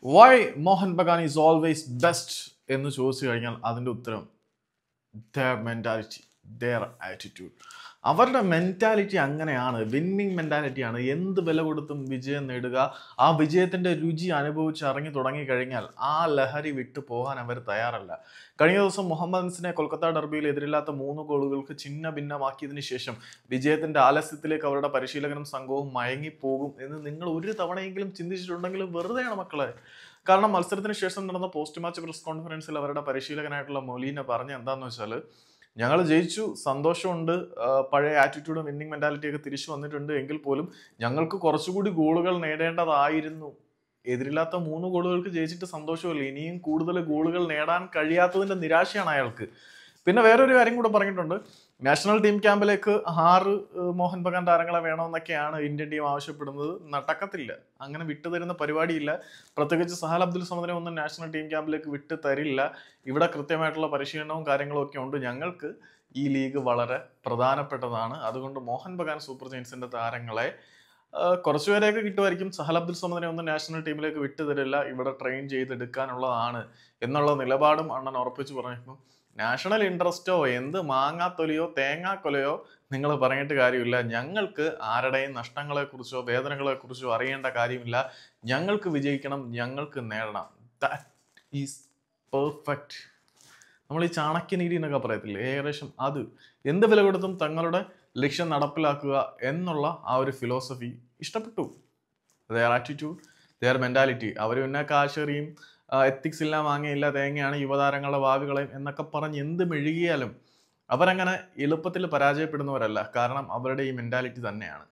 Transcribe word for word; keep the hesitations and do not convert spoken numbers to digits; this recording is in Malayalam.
Y Mohun Bagan is always best എന്ന് ചോദിച്ചു കഴിഞ്ഞാൽ അതിൻ്റെ ഉത്തരം their മെൻറ്റാലിറ്റി, their ആറ്റിറ്റ്യൂഡ്. അവരുടെ മെൻറ്റാലിറ്റി അങ്ങനെയാണ്, വിന്നിങ് മെൻറ്റാലിറ്റിയാണ്. എന്ത് വില കൊടുത്തും വിജയം നേടുക, ആ വിജയത്തിൻ്റെ രുചി അനുഭവിച്ച് ഇറങ്ങി തുടങ്ങിക്കഴിഞ്ഞാൽ ആ ലഹരി വിട്ടു പോകാൻ അവർ തയ്യാറല്ല. കഴിഞ്ഞ ദിവസം മുഹമ്മദൻസിനെ കൊൽക്കത്ത ഡെർബിയിൽ എതിരില്ലാത്ത മൂന്ന് ഗോളുകൾക്ക് ചിഹ്ന ഭിന്നമാക്കിയതിനു ശേഷം വിജയത്തിൻ്റെ ആലസ്യത്തിലേക്ക് അവരുടെ പരിശീലകനും സംഘവും മയങ്ങിപ്പോകും എന്ന് നിങ്ങൾ ഒരു തവണയെങ്കിലും ചിന്തിച്ചിട്ടുണ്ടെങ്കിലും വെറുതെയാണ് മക്കളെ. കാരണം മത്സരത്തിന് ശേഷം നടന്ന പോസ്റ്റ് മാച്ച് പ്രസ് കോൺഫറൻസിൽ അവരുടെ പരിശീലകനായിട്ടുള്ള മൊലീന പറഞ്ഞ എന്താണെന്ന് വെച്ചാൽ, ഞങ്ങൾ ജയിച്ചു, സന്തോഷമുണ്ട്, പഴയ ആറ്റിറ്റ്യൂഡും വിന്നിങ് മെൻറ്റാലിറ്റിയൊക്കെ തിരിച്ചു വന്നിട്ടുണ്ട്, എങ്കിൽ പോലും ഞങ്ങൾക്ക് കുറച്ചുകൂടി ഗോളുകൾ നേടേണ്ടതായിരുന്നു. എതിരില്ലാത്ത മൂന്ന് ഗോളുകൾക്ക് ജയിച്ചിട്ട് സന്തോഷമില്ല, ഇനിയും കൂടുതൽ ഗോളുകൾ നേടാൻ കഴിയാത്തതിൻ്റെ നിരാശയാണ് അയാൾക്ക്. പിന്നെ വേറൊരു കാര്യം കൂടെ പറഞ്ഞിട്ടുണ്ട്, നാഷണൽ ടീം ക്യാമ്പിലേക്ക് ആറ് മോഹൻ ബഗാൻ താരങ്ങളെ വേണമെന്നൊക്കെയാണ് ഇന്ത്യൻ ടീം ആവശ്യപ്പെടുന്നത്. നടക്കത്തില്ല, അങ്ങനെ വിട്ടുതരുന്ന പരിപാടിയില്ല. പ്രത്യേകിച്ച് സഹൽ അബ്ദുൽ സമദിനെ ഒന്നും നാഷണൽ ടീം ക്യാമ്പിലേക്ക് വിട്ടു തരില്ല. ഇവിടെ കൃത്യമായിട്ടുള്ള പരിശീലനവും കാര്യങ്ങളും ഒക്കെ ഉണ്ട്. ഞങ്ങൾക്ക് ഈ ലീഗ് വളരെ പ്രധാനപ്പെട്ടതാണ്. അതുകൊണ്ട് മോഹൻ ബഗാൻ സൂപ്പർ ജയൻസിന്റെ താരങ്ങളെ കുറച്ചുപേരെയൊക്കെ കിട്ടുമായിരിക്കും, സഹൽ അബ്ദുൽ സമദിനെ ഒന്നും നാഷണൽ ടീമിലേക്ക് വിട്ടുതരില്ല, ഇവിടെ ട്രെയിൻ ചെയ്തെടുക്കാനുള്ളതാണ് എന്നുള്ള നിലപാടും അണ്ണൻ ഉറപ്പിച്ച് പറഞ്ഞിരുന്നു. നാഷണൽ ഇൻട്രസ്റ്റോ എന്ത് മാങ്ങാത്തൊലിയോ തേങ്ങാക്കൊലയോ നിങ്ങൾ പറഞ്ഞിട്ട് കാര്യമില്ല. ഞങ്ങൾക്ക് ആരുടെയും നഷ്ടങ്ങളെക്കുറിച്ചോ വേദനകളെക്കുറിച്ചോ അറിയേണ്ട കാര്യമില്ല. ഞങ്ങൾക്ക് വിജയിക്കണം, ഞങ്ങൾക്ക് നേടണം. That is perfect. നമ്മൾ ഈ ചാണക്യനീതി എന്നൊക്കെ പറയത്തില്ലേ, ഏകദേശം അത്. എന്ത് വില കൊടുത്തും തങ്ങളുടെ ലക്ഷ്യം നടപ്പിലാക്കുക എന്നുള്ള ആ ഒരു ഫിലോസഫി ഇഷ്ടപ്പെട്ടു. Their attitude, their mentality. അവർ പിന്നെ കാശറിയും എത്തിക്സ് ഇല്ല, മാങ്ങയില്ല, തേങ്ങയാണ് യുവതാരങ്ങളുടെ ഭാവികളെയും എന്നൊക്കെ പറഞ്ഞ് എന്ത് മെഴുകിയാലും അവരങ്ങനെ എളുപ്പത്തിൽ പരാജയപ്പെടുന്നവരല്ല. കാരണം അവരുടെ ഈ മെൻറ്റാലിറ്റി തന്നെയാണ്.